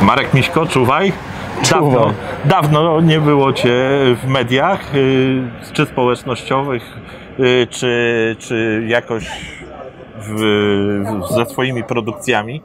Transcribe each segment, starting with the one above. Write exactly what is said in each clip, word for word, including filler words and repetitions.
Marek Miśko, czuwaj. Dawno, Czuwaj. dawno nie było Cię w mediach, czy społecznościowych, czy, czy jakoś w, w, ze swoimi produkcjami,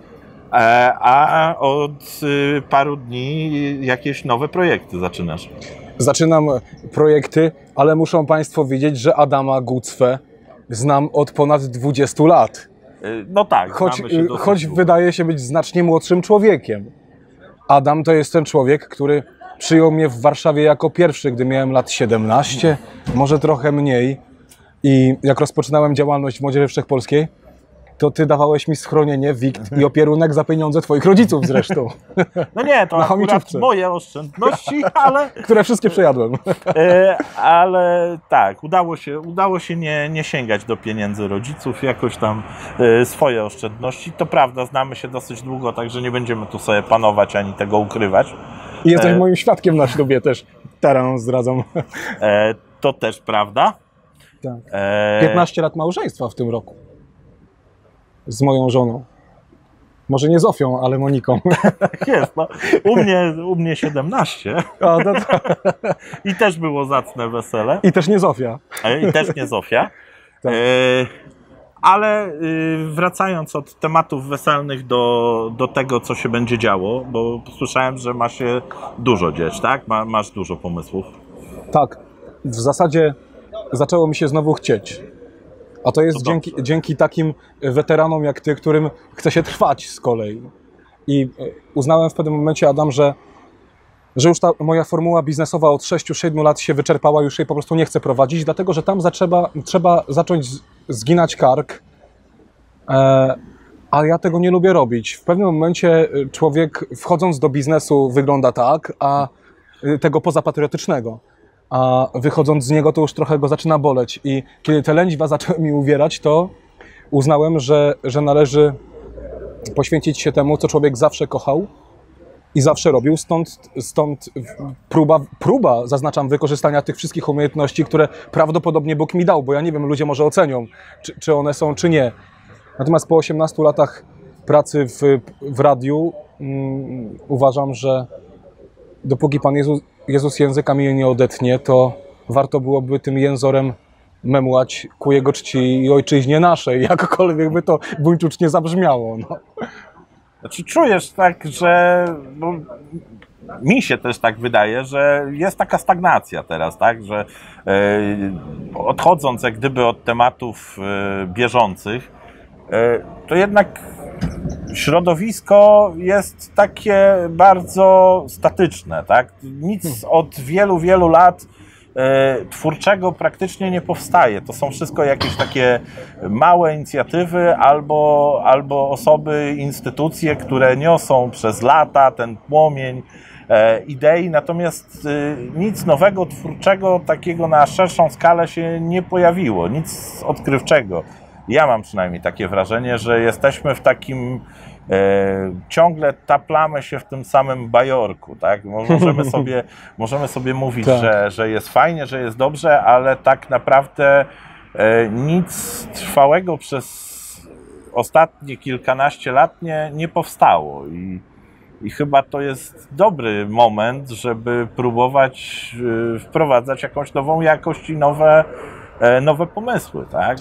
a od paru dni jakieś nowe projekty zaczynasz. Zaczynam projekty, ale muszą Państwo wiedzieć, że Adama Gucwę znam od ponad dwudziestu lat. No tak, Choć, się choć wydaje się być znacznie młodszym człowiekiem. Adam to jest ten człowiek, który przyjął mnie w Warszawie jako pierwszy, gdy miałem lat siedemnaście, może trochę mniej. I jak rozpoczynałem działalność w Młodzieży Wszechpolskiej, to ty dawałeś mi schronienie, wikt i opierunek za pieniądze twoich rodziców zresztą. No nie, to Na akurat chomiczówce. moje oszczędności, ale... Które wszystkie przejadłem. E, ale tak, udało się, udało się nie, nie sięgać do pieniędzy rodziców, jakoś tam e, swoje oszczędności. To prawda, znamy się dosyć długo, także nie będziemy tu sobie panować ani tego ukrywać. I jesteś E, moim świadkiem na ślubie też. Teraz zdradzam. E, to też prawda. Tak. E, piętnaście lat małżeństwa w tym roku. Z moją żoną. Może nie Zofią, ale Moniką. Jest, no. U mnie, u mnie siedemnaście. O, no to... I też było zacne wesele. I też nie Zofia. E, I też nie Zofia. Tak. E, ale y, wracając od tematów weselnych do, do tego, co się będzie działo, bo słyszałem, że ma się dużo dzieć, tak? Ma, masz dużo pomysłów. Tak. W zasadzie zaczęło mi się znowu chcieć. A to jest To dzięki, dzięki takim weteranom jak ty, którym chce się trwać z kolei. I uznałem w pewnym momencie, Adam, że, że już ta moja formuła biznesowa od sześciu siedmiu lat się wyczerpała, już jej po prostu nie chcę prowadzić, dlatego że tam zaczęła, trzeba zacząć zginać kark, e, a ja tego nie lubię robić. W pewnym momencie człowiek, wchodząc do biznesu, wygląda tak, a tego pozapatriotycznego. A wychodząc z niego, to już trochę go zaczyna boleć. I kiedy te lędźwa zaczęły mi uwierać, to uznałem, że, że należy poświęcić się temu, co człowiek zawsze kochał i zawsze robił. Stąd, stąd próba, próba, zaznaczam, wykorzystania tych wszystkich umiejętności, które prawdopodobnie Bóg mi dał, bo ja nie wiem, ludzie może ocenią, czy, czy one są, czy nie. Natomiast po osiemnastu latach pracy w, w radiu um, uważam, że dopóki Pan Jezus, Jezus języka mi nie odetnie, to warto byłoby tym jęzorem memłać ku Jego czci i ojczyźnie naszej, jakkolwiek by to buńczucznie zabrzmiało. No. Znaczy czujesz tak, że no, mi się też tak wydaje, że jest taka stagnacja teraz, tak, że e, odchodząc jak gdyby od tematów e, bieżących, e, to jednak środowisko jest takie bardzo statyczne, tak? Nic od wielu, wielu lat e, twórczego praktycznie nie powstaje. To są wszystko jakieś takie małe inicjatywy albo, albo osoby, instytucje, które niosą przez lata ten płomień e, idei, natomiast e, nic nowego, twórczego, takiego na szerszą skalę się nie pojawiło, nic odkrywczego. Ja mam przynajmniej takie wrażenie, że jesteśmy w takim, e, ciągle taplamy się w tym samym bajorku, tak? Możemy sobie, możemy sobie mówić, tak. że, że jest fajnie, że jest dobrze, ale tak naprawdę e, nic trwałego przez ostatnie kilkanaście lat nie, nie powstało. I, I chyba to jest dobry moment, żeby próbować e, wprowadzać jakąś nową jakość i nowe, e, nowe pomysły, tak?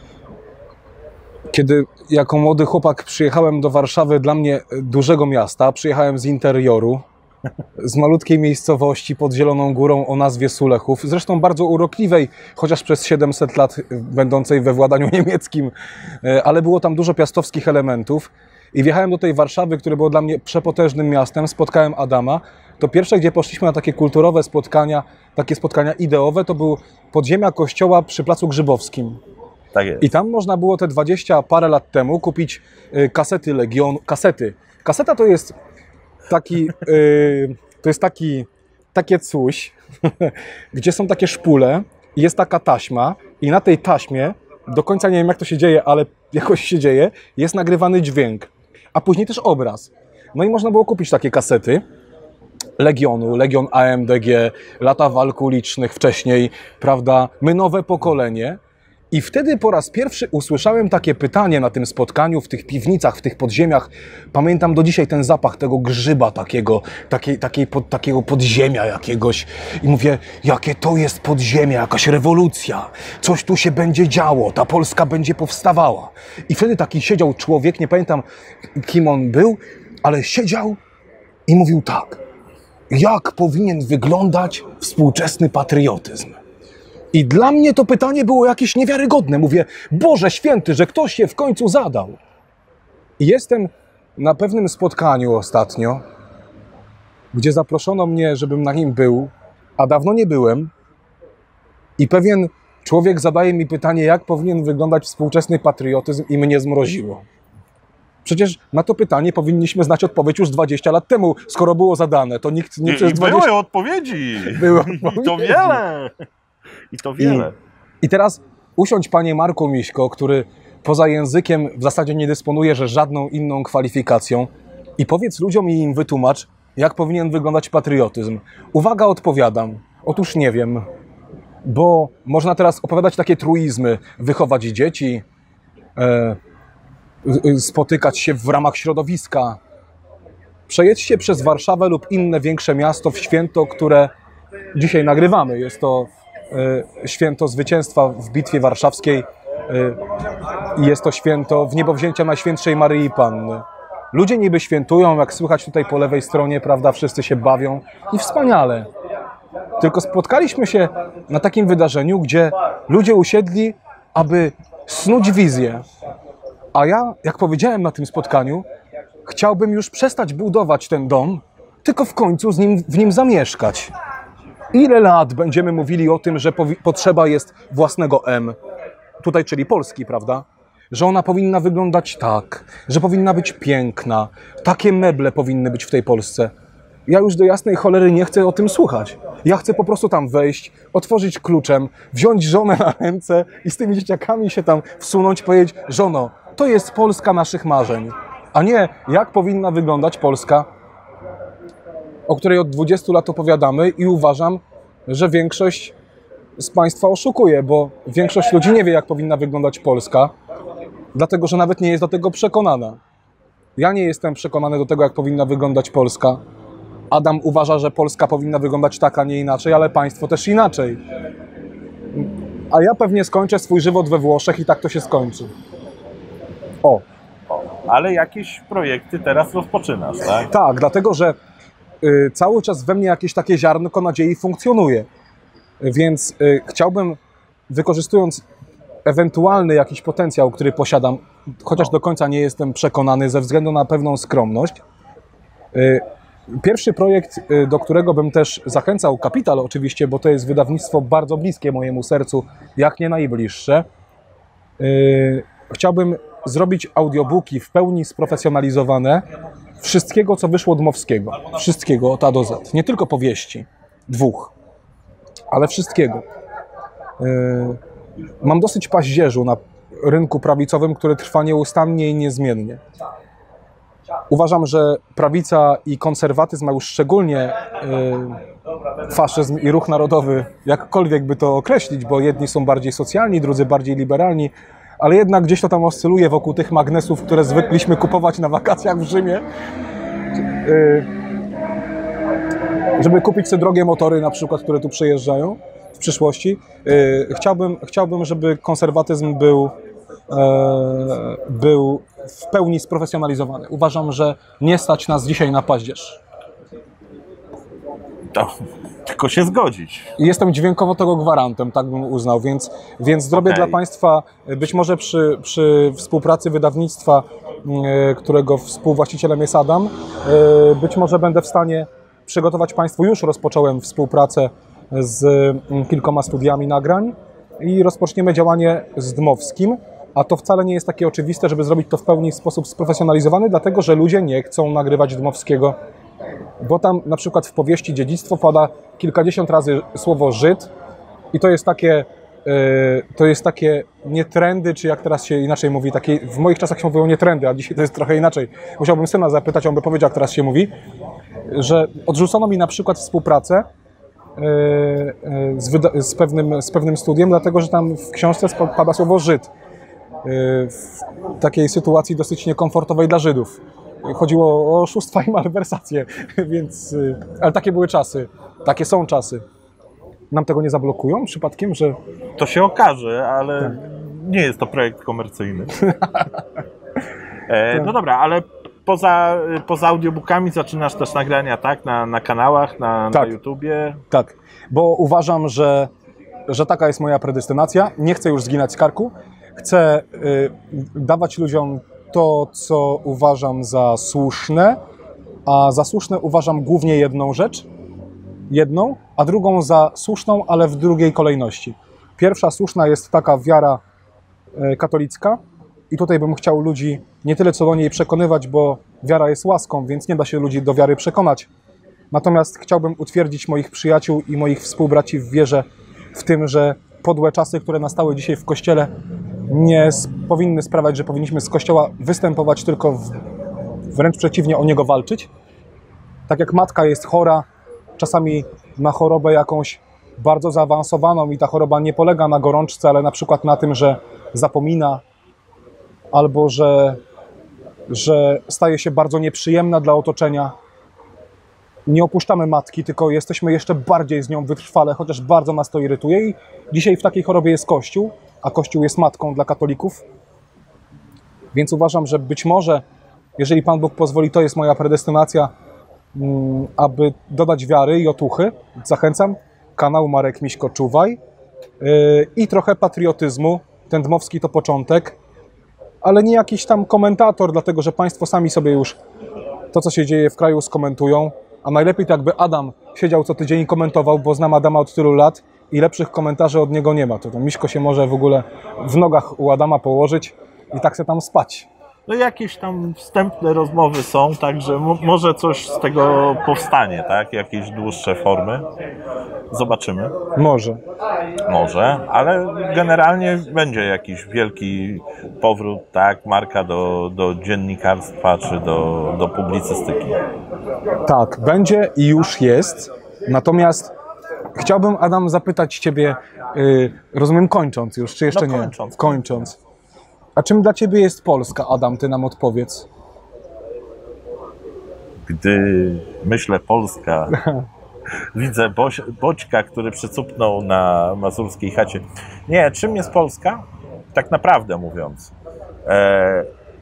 Kiedy jako młody chłopak przyjechałem do Warszawy, dla mnie dużego miasta, przyjechałem z interioru, z malutkiej miejscowości pod Zieloną Górą o nazwie Sulechów, zresztą bardzo urokliwej, chociaż przez siedemset lat będącej we władaniu niemieckim, ale było tam dużo piastowskich elementów. I wjechałem do tej Warszawy, które było dla mnie przepotężnym miastem, spotkałem Adama. To pierwsze, gdzie poszliśmy na takie kulturowe spotkania, takie spotkania ideowe, to był podziemia kościoła przy Placu Grzybowskim. Tak jest. I tam można było te dwadzieścia parę lat temu kupić y, kasety Legionu, kasety. Kaseta to jest taki, y, to jest taki, takie coś, gdzie są takie szpule i jest taka taśma i na tej taśmie, do końca nie wiem jak to się dzieje, ale jakoś się dzieje, jest nagrywany dźwięk, a później też obraz. No i można było kupić takie kasety Legionu, Legion A M D G, lata walk ulicznych wcześniej, prawda, my nowe pokolenie. I wtedy po raz pierwszy usłyszałem takie pytanie na tym spotkaniu, w tych piwnicach, w tych podziemiach. Pamiętam do dzisiaj ten zapach tego grzyba takiego, takiej, takiej pod, takiego podziemia jakiegoś. I mówię, jakie to jest podziemie, jakaś rewolucja. Coś tu się będzie działo, ta Polska będzie powstawała. I wtedy taki siedział człowiek, nie pamiętam kim on był, ale siedział i mówił tak. Jak powinien wyglądać współczesny patriotyzm? I dla mnie to pytanie było jakieś niewiarygodne. Mówię, Boże Święty, że ktoś się w końcu zadał. I jestem na pewnym spotkaniu ostatnio, gdzie zaproszono mnie, żebym na nim był, a dawno nie byłem. I pewien człowiek zadaje mi pytanie, jak powinien wyglądać współczesny patriotyzm, i mnie zmroziło. Przecież na to pytanie powinniśmy znać odpowiedź już dwadzieścia lat temu, skoro było zadane. To nikt nie I, przez i dwadzieścia... były odpowiedzi. Były I to wiele. I to wiele. I, I teraz usiądź, panie Marku Miśko, który poza językiem w zasadzie nie dysponuje że żadną inną kwalifikacją, i powiedz ludziom i im wytłumacz, jak powinien wyglądać patriotyzm. Uwaga, odpowiadam. Otóż nie wiem, bo można teraz opowiadać takie truizmy, wychować dzieci, e, spotykać się w ramach środowiska. Przejedźcie przez Warszawę lub inne większe miasto w święto, które dzisiaj nagrywamy. Jest to y, święto zwycięstwa w Bitwie Warszawskiej. I y, jest to święto wniebowzięcia Najświętszej Maryi Panny. Ludzie niby świętują, jak słychać tutaj po lewej stronie, prawda, wszyscy się bawią i wspaniale. Tylko spotkaliśmy się na takim wydarzeniu, gdzie ludzie usiedli, aby snuć wizję. A ja, jak powiedziałem na tym spotkaniu, chciałbym już przestać budować ten dom, tylko w końcu z nim, w nim zamieszkać. Ile lat będziemy mówili o tym, że potrzeba jest własnego M, tutaj czyli Polski, prawda? Że ona powinna wyglądać tak, że powinna być piękna, takie meble powinny być w tej Polsce. Ja już do jasnej cholery nie chcę o tym słuchać. Ja chcę po prostu tam wejść, otworzyć kluczem, wziąć żonę na ręce i z tymi dzieciakami się tam wsunąć, powiedzieć, żono, to jest Polska naszych marzeń, a nie jak powinna wyglądać Polska, o której od dwudziestu lat opowiadamy, i uważam, że większość z Państwa oszukuje, bo większość ludzi nie wie, jak powinna wyglądać Polska, dlatego że nawet nie jest do tego przekonana. Ja nie jestem przekonany do tego, jak powinna wyglądać Polska. Adam uważa, że Polska powinna wyglądać tak, a nie inaczej, ale państwo też inaczej. A ja pewnie skończę swój żywot we Włoszech i tak to się skończy. O. Ale jakieś projekty teraz rozpoczynasz, tak? Tak, dlatego że y, cały czas we mnie jakieś takie ziarnko nadziei funkcjonuje. Więc y, chciałbym, wykorzystując ewentualny jakiś potencjał, który posiadam, chociaż do końca nie jestem przekonany ze względu na pewną skromność, y, pierwszy projekt, y, do którego bym też zachęcał Kapital oczywiście, bo to jest wydawnictwo bardzo bliskie mojemu sercu, jak nie najbliższe, y, chciałbym zrobić audiobooki w pełni sprofesjonalizowane wszystkiego, co wyszło Dmowskiego. Wszystkiego od A do Z. Nie tylko powieści, dwóch, ale wszystkiego. Yy, mam dosyć paździerzu na rynku prawicowym, który trwa nieustannie i niezmiennie. Uważam, że prawica i konserwatyzm, a już szczególnie yy, faszyzm i ruch narodowy, jakkolwiek by to określić, bo jedni są bardziej socjalni, drudzy bardziej liberalni, ale jednak gdzieś to tam oscyluje wokół tych magnesów, które zwykliśmy kupować na wakacjach w Rzymie, yy, żeby kupić sobie drogie motory na przykład, które tu przyjeżdżają w przyszłości. Yy, chciałbym, chciałbym, żeby konserwatyzm był, yy, był w pełni sprofesjonalizowany. Uważam, że nie stać nas dzisiaj na paździerz. To tylko się zgodzić. I jestem dźwiękowo tego gwarantem, tak bym uznał, więc, więc zrobię Okay. dla Państwa, być może przy, przy współpracy wydawnictwa, yy, którego współwłaścicielem jest Adam, yy, być może będę w stanie przygotować Państwu, już rozpocząłem współpracę z yy, kilkoma studiami nagrań i rozpoczniemy działanie z Dmowskim, a to wcale nie jest takie oczywiste, żeby zrobić to w pełni w sposób sprofesjonalizowany, dlatego że ludzie nie chcą nagrywać Dmowskiego, bo tam na przykład w powieści Dziedzictwo pada kilkadziesiąt razy słowo Żyd i to jest takie, yy, to jest takie nie trendy, czy jak teraz się inaczej mówi, takie, w moich czasach się mówiło nie trendy, a dzisiaj to jest trochę inaczej. Musiałbym syna zapytać, on by powiedział, jak teraz się mówi, że odrzucono mi na przykład współpracę z, wyda- z, pewnym, z pewnym studiem, dlatego że tam w książce pada słowo Żyd. W takiej sytuacji dosyć niekomfortowej dla Żydów. Chodziło o oszustwa i malwersacje, więc... Ale takie były czasy. Takie są czasy. Nam tego nie zablokują przypadkiem, że... To się okaże, ale tak. Nie jest to projekt komercyjny. e, no dobra, ale poza, poza audiobookami zaczynasz też nagrania, tak? Na, na kanałach, na, tak. na YouTubie? Tak, bo uważam, że, że taka jest moja predestynacja. Nie chcę już zginać z karku. Chcę y, dawać ludziom to, co uważam za słuszne, a za słuszne uważam głównie jedną rzecz, jedną, a drugą za słuszną, ale w drugiej kolejności. Pierwsza słuszna jest taka wiara y, katolicka i tutaj bym chciał ludzi nie tyle co do niej przekonywać, bo wiara jest łaską, więc nie da się ludzi do wiary przekonać. Natomiast chciałbym utwierdzić moich przyjaciół i moich współbraci w wierze w tym, że podłe czasy, które nastały dzisiaj w Kościele, nie powinny sprawiać, że powinniśmy z Kościoła występować, tylko w, wręcz przeciwnie, o niego walczyć. Tak jak matka jest chora, czasami ma chorobę jakąś bardzo zaawansowaną i ta choroba nie polega na gorączce, ale na przykład na tym, że zapomina albo że, że staje się bardzo nieprzyjemna dla otoczenia. Nie opuszczamy matki, tylko jesteśmy jeszcze bardziej z nią wytrwale, chociaż bardzo nas to irytuje i dzisiaj w takiej chorobie jest Kościół, a Kościół jest matką dla katolików. Więc uważam, że być może, jeżeli Pan Bóg pozwoli, to jest moja predestynacja, aby dodać wiary i otuchy. Zachęcam, kanał Marek Miśko Czuwaj i trochę patriotyzmu. Ten Dmowski to początek, ale nie jakiś tam komentator, dlatego że Państwo sami sobie już to, co się dzieje w kraju, skomentują. A najlepiej to jakby Adam siedział co tydzień i komentował, bo znam Adama od tylu lat i lepszych komentarzy od niego nie ma. To, to Miśko się może w ogóle w nogach u Adama położyć i tak se tam spać. No jakieś tam wstępne rozmowy są, także może coś z tego powstanie, tak? Jakieś dłuższe formy. Zobaczymy. Może. Może, ale generalnie będzie jakiś wielki powrót, tak, Marka do, do dziennikarstwa czy do, do publicystyki. Tak, będzie i już jest. Natomiast chciałbym, Adam, zapytać Ciebie, yy, rozumiem, kończąc już, czy jeszcze no, nie? Kończąc. Kończąc. A czym dla Ciebie jest Polska, Adam? Ty nam odpowiedz. Gdy myślę Polska, widzę Boś, Boćka, który przycupnął na mazurskiej chacie. Nie, czym jest Polska? Tak naprawdę mówiąc. E,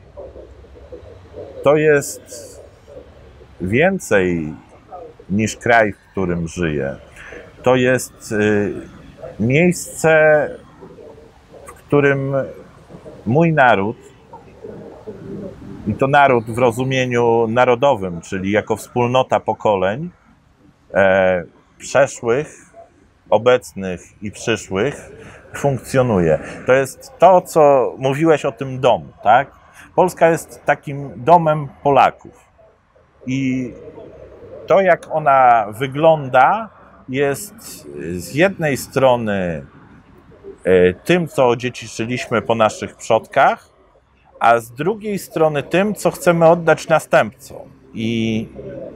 to jest więcej niż kraj, w którym żyję. To jest y, miejsce, w którym mój naród, i to naród w rozumieniu narodowym, czyli jako wspólnota pokoleń, e, przeszłych, obecnych i przyszłych, funkcjonuje. To jest to, co mówiłeś o tym domu, tak? Polska jest takim domem Polaków. I to, jak ona wygląda, jest z jednej strony tym, co odziedziczyliśmy po naszych przodkach, a z drugiej strony tym, co chcemy oddać następcom. I,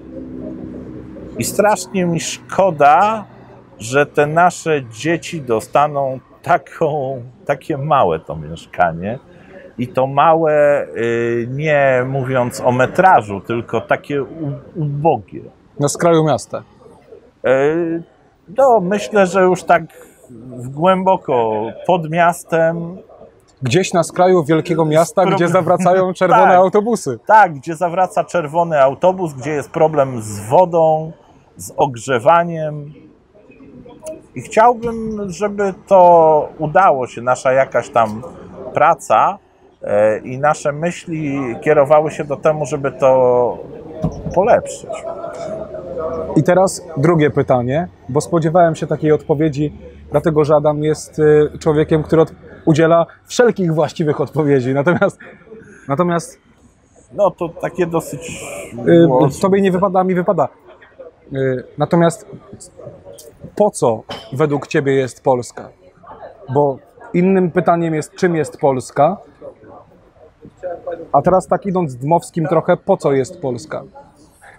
i strasznie mi szkoda, że te nasze dzieci dostaną taką, takie małe to mieszkanie. I to małe, nie mówiąc o metrażu, tylko takie ubogie. Na skraju miasta. No, myślę, że już tak głęboko pod miastem. Gdzieś na skraju wielkiego miasta, Sprób... gdzie zawracają czerwone tak, autobusy. Tak, gdzie zawraca czerwony autobus, gdzie jest problem z wodą, z ogrzewaniem. I chciałbym, żeby to udało się, nasza jakaś tam praca e, i nasze myśli kierowały się do temu, żeby to polepszyć. I teraz drugie pytanie, bo spodziewałem się takiej odpowiedzi, dlatego że Adam jest człowiekiem, który od... udziela wszelkich właściwych odpowiedzi. Natomiast, natomiast no to takie dosyć... Yy, tobie nie wypada, a mi wypada. Yy, natomiast po co według ciebie jest Polska? Bo innym pytaniem jest, czym jest Polska? A teraz tak idąc Dmowskim trochę, po co jest Polska?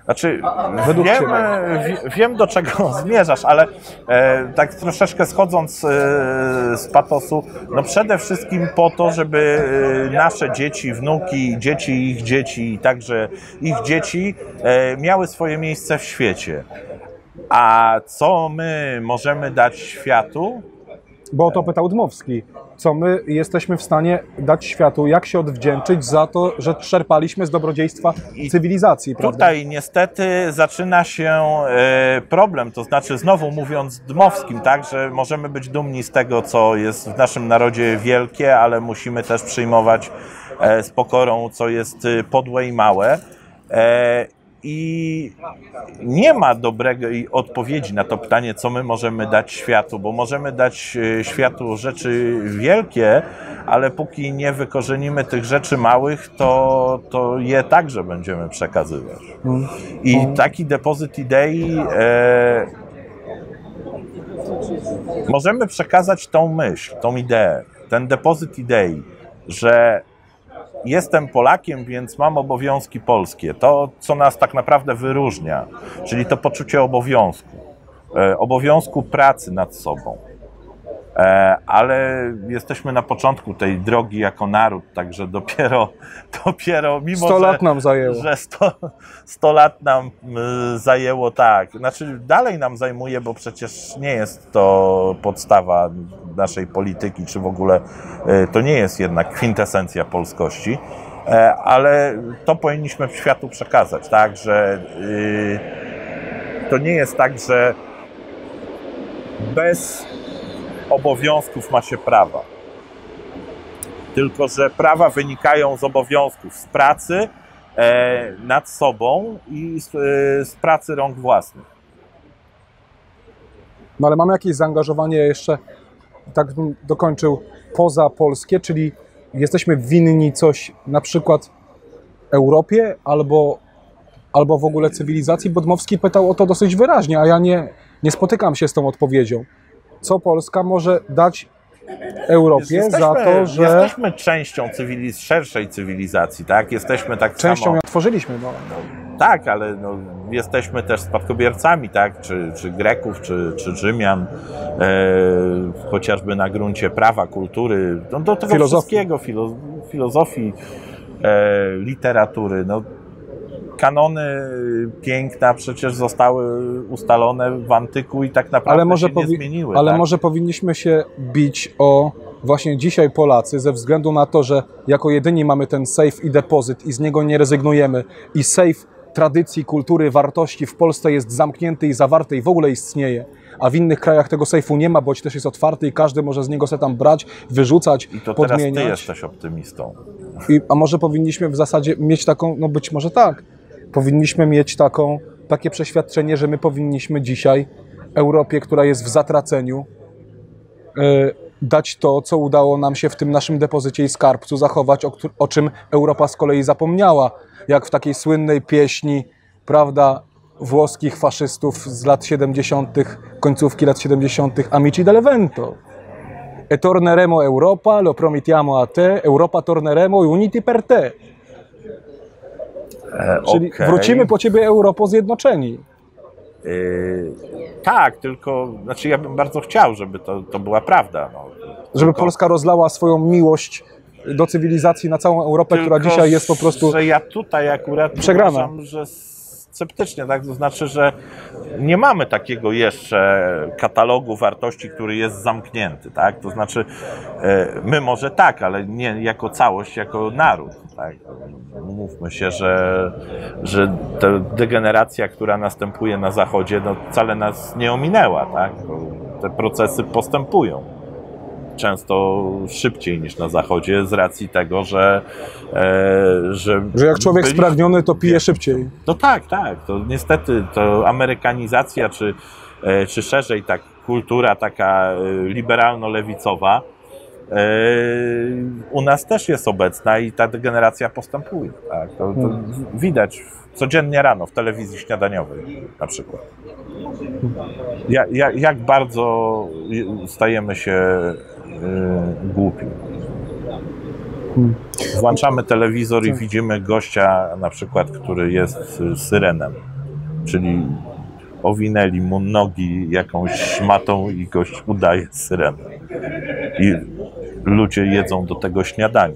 Znaczy, Według wiem, ciebie. wie- wiem do czego zmierzasz, ale e, tak troszeczkę schodząc e, z patosu, no przede wszystkim po to, żeby e, nasze dzieci, wnuki, dzieci ich dzieci i także ich dzieci e, miały swoje miejsce w świecie. A co my możemy dać światu? Bo o to pytał Dmowski. Co my jesteśmy w stanie dać światu, jak się odwdzięczyć za to, że czerpaliśmy z dobrodziejstwa cywilizacji, prawda? Tutaj niestety zaczyna się e, problem, to znaczy znowu mówiąc Dmowskim, tak, że możemy być dumni z tego, co jest w naszym narodzie wielkie, ale musimy też przyjmować e, z pokorą, co jest e, podłe i małe. E, I nie ma dobrej odpowiedzi na to pytanie, co my możemy dać światu, bo możemy dać e, światu rzeczy wielkie, ale póki nie wykorzenimy tych rzeczy małych, to, to je także będziemy przekazywać. I taki depozyt idei e, możemy przekazać tą myśl, tą ideę, ten depozyt idei, że jestem Polakiem, więc mam obowiązki polskie. To, co nas tak naprawdę wyróżnia, czyli to poczucie obowiązku, e, obowiązku pracy nad sobą. E, ale jesteśmy na początku tej drogi jako naród, także dopiero, dopiero mimo sto że, lat nam zajęło. że sto lat nam y, zajęło, tak. Znaczy dalej nam zajmuje, bo przecież nie jest to podstawa naszej polityki, czy w ogóle y, to nie jest jednak kwintesencja polskości, e, ale to powinniśmy światu przekazać, tak, że y, to nie jest tak, że bez obowiązków ma się prawa. Tylko że prawa wynikają z obowiązków, z pracy e, nad sobą i z, e, z pracy rąk własnych. No ale mamy jakieś zaangażowanie jeszcze, tak bym dokończył, poza polskie, czyli jesteśmy winni coś na przykład Europie albo, albo w ogóle cywilizacji, bo Dmowski pytał o to dosyć wyraźnie, a ja nie, nie spotykam się z tą odpowiedzią. Co Polska może dać Europie Jesteśmy, za to, że jesteśmy częścią cywiliz- szerszej cywilizacji, tak? Jesteśmy tak częścią samo... ją tworzyliśmy. No. Tak, ale no, jesteśmy też spadkobiercami, tak? Czy, czy Greków, czy, czy Rzymian, e, chociażby na gruncie prawa, kultury, no, do tego Filozofii. wszystkiego, filo, filozofii, e, literatury. No, kanony piękna przecież zostały ustalone w antyku i tak naprawdę Ale może, się nie powi- zmieniły. ale tak? może powinniśmy się bić o właśnie dzisiaj Polacy, ze względu na to, że jako jedyni mamy ten safe i depozyt i z niego nie rezygnujemy i safe tradycji, kultury, wartości w Polsce jest zamknięty i zawarty i w ogóle istnieje, a w innych krajach tego sejfu nie ma, bądź też jest otwarty i każdy może z niego se tam brać, wyrzucać, I to podmieniać. teraz ty jesteś optymistą. I, a może powinniśmy w zasadzie mieć taką, no być może tak, powinniśmy mieć taką, takie przeświadczenie, że my powinniśmy dzisiaj Europie, która jest w zatraceniu, yy, dać to, co udało nam się w tym naszym depozycie i skarbcu zachować, o, któ- o czym Europa z kolei zapomniała, jak w takiej słynnej pieśni, prawda, włoskich faszystów z lat siedemdziesiątych, końcówki lat siedemdziesiątych, Amici dell'Evento. E torneremo Europa, lo promettiamo a te, Europa torneremo uniti per te. E, Czyli okej. wrócimy po ciebie, Europo, zjednoczeni. Yy, tak, tylko znaczy ja bym bardzo chciał, żeby to, to była prawda. No. Żeby Tylko- Polska rozlała swoją miłość do cywilizacji na całą Europę, tylko, która dzisiaj jest po prostu... że ja tutaj akurat przegrana. uważam, że sceptycznie, tak? To znaczy, że nie mamy takiego jeszcze katalogu wartości, który jest zamknięty, tak? To znaczy, e, my może tak, ale nie jako całość, jako naród, tak? Mówmy się, że, że ta degeneracja, która następuje na Zachodzie, no wcale nas nie ominęła, tak? Bo te procesy postępują. Często szybciej niż na Zachodzie z racji tego, że... E, że, Że jak człowiek byli- spragniony, to pije szybciej. No tak, tak. To niestety to amerykanizacja, czy, e, czy szerzej tak kultura taka e, liberalno-lewicowa e, u nas też jest obecna i ta degeneracja postępuje. Tak? To, to widać codziennie rano w telewizji śniadaniowej na przykład. Ja, ja, jak bardzo stajemy się e, głupi. Włączamy telewizor i widzimy gościa na przykład, który jest syrenem. czyli owinęli mu nogi jakąś szmatą i gość udaje syrenę. I ludzie jedzą do tego śniadanie.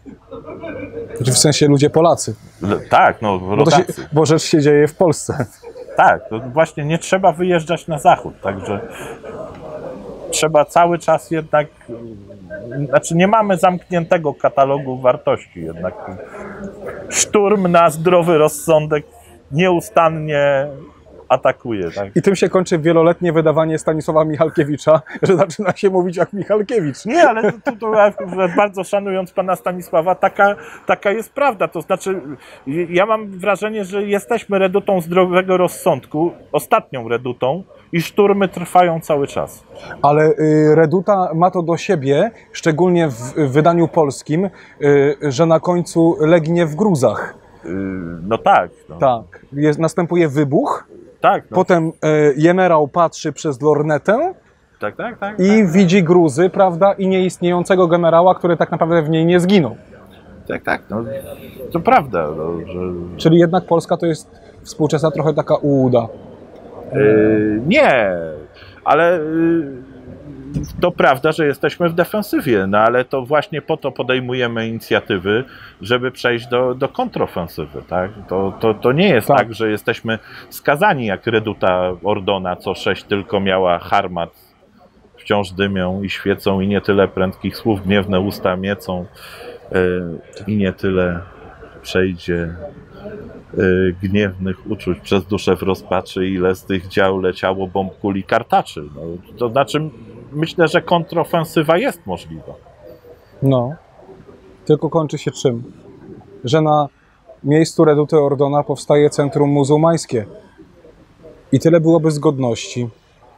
W sensie ludzie Polacy. L tak, no Bo, to się, bo rzecz się dzieje w Polsce. Tak, to właśnie nie trzeba wyjeżdżać na zachód, także trzeba cały czas jednak, znaczy nie mamy zamkniętego katalogu wartości, jednak szturm na zdrowy rozsądek nieustannie atakuje. Tak? I tym się kończy wieloletnie wydawanie Stanisława Michalkiewicza, że zaczyna się mówić jak Michalkiewicz. Nie, ale tu, tu, bardzo szanując pana Stanisława, taka, taka jest prawda. To znaczy, ja mam wrażenie, że jesteśmy redutą zdrowego rozsądku, ostatnią redutą, i szturmy trwają cały czas. Ale y, reduta ma to do siebie, szczególnie w wydaniu polskim, y, że na końcu legnie w gruzach. Yy, no tak. No. Tak. Jest, następuje wybuch. Tak, no. Potem y, generał patrzy przez lornetę tak, tak, tak, i tak. widzi gruzy, prawda, i nieistniejącego generała, który tak naprawdę w niej nie zginął. Tak, tak, no, to prawda. No, że... Czyli jednak Polska to jest współczesna trochę taka ułuda. Yy, nie, ale yy, to prawda, że jesteśmy w defensywie, no ale to właśnie po to podejmujemy inicjatywy, żeby przejść do, do kontrofensywy, tak? To, to, to nie jest tak. tak, że jesteśmy skazani jak reduta Ordona, co sześć tylko miała harmat, wciąż dymią i świecą i nie tyle prędkich słów gniewne usta miecą yy, i nie tyle przejdzie yy, gniewnych uczuć przez duszę w rozpaczy, ile z tych dział leciało bomb, kuli, kartaczy. No, to znaczy myślę, że kontrofensywa jest możliwa. No, tylko kończy się czym? Że na miejscu reduty Ordona powstaje centrum muzułmańskie. I tyle byłoby zgodności.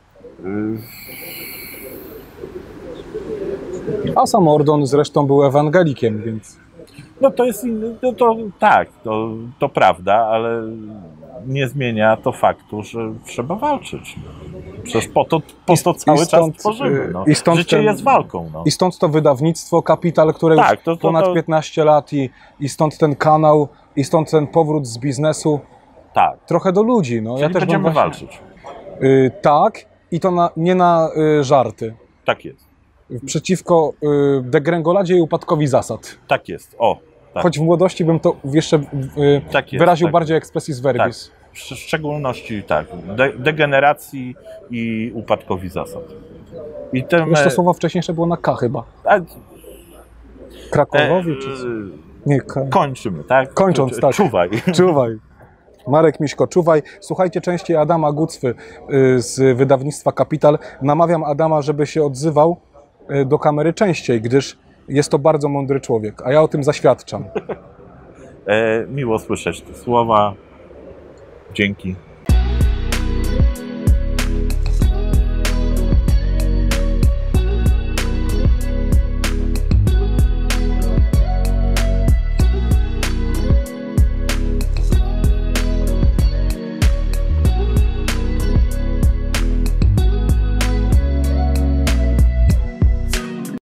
A sam Ordon zresztą był ewangelikiem, więc... No to jest inny, no to tak, to, to prawda, ale nie zmienia to faktu, że trzeba walczyć. Przecież po to, po to cały stąd, czas tworzymy. No. I stąd Życie ten, jest walką. No. I stąd to wydawnictwo Kapital, które tak, już to, to, ponad to... piętnaście lat i, i stąd ten kanał, i stąd ten powrót z biznesu. Tak. Trochę do ludzi. No. Czyli ja też będziemy właśnie, walczyć. Y, tak, i to na, nie na y, żarty. Tak jest. Przeciwko y, degrengoladzie i upadkowi zasad. Tak jest, o. Tak. Choć w młodości bym to jeszcze y, tak jest, wyraził tak. bardziej expressis verbis. Tak. W szczególności tak, de degeneracji i upadkowi zasad. I ten, Już to słowo wcześniejsze było na K chyba. A, Krakowowi? E, czy... Nie, K... Kończymy, tak? Kończąc, tak. Czuwaj. Czuwaj. Marek Miśko, czuwaj. Słuchajcie częściej Adama Gucwy z wydawnictwa Kapital. Namawiam Adama, żeby się odzywał do kamery częściej, gdyż jest to bardzo mądry człowiek, a ja o tym zaświadczam. E, miło słyszeć te słowa. Dzięki.